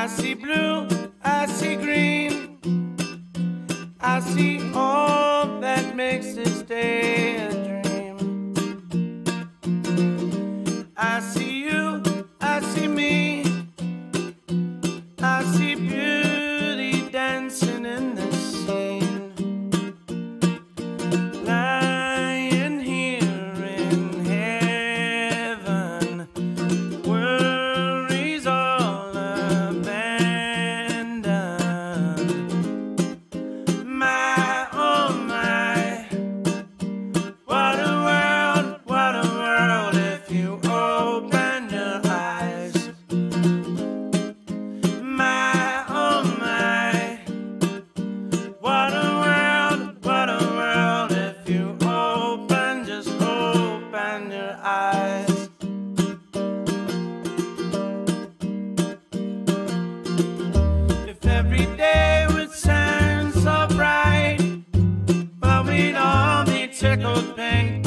I see blue, I see green, I see all that makes this day a dream. I see you, I see me, I see beauty dancing in the scene. Lying here in heaven, worries all abandoned. My, oh my, what a world if you open your eyes. My, oh my, what a world if you just open your eyes. If every day would shine so bright, well, we'd all be tickled pink.